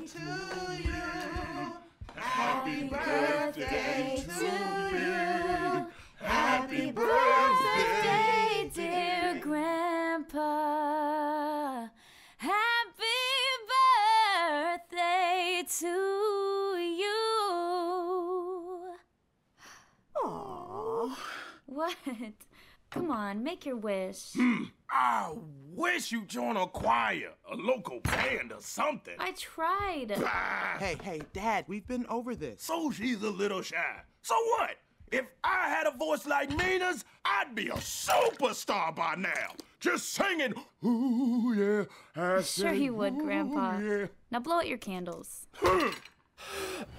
to you. Happy birthday to you. Happy birthday, dear Grandpa. Happy birthday to you. Aww. What? Come on, make your wish. I wish you'd join a choir, a local band or something. I tried. Bah. Hey, Dad, we've been over this. So she's a little shy. So what? If I had a voice like Meena's, I'd be a superstar by now. Just singing, ooh, yeah. I Sure said, you would, ooh, Grandpa. yeah. Now blow out your candles.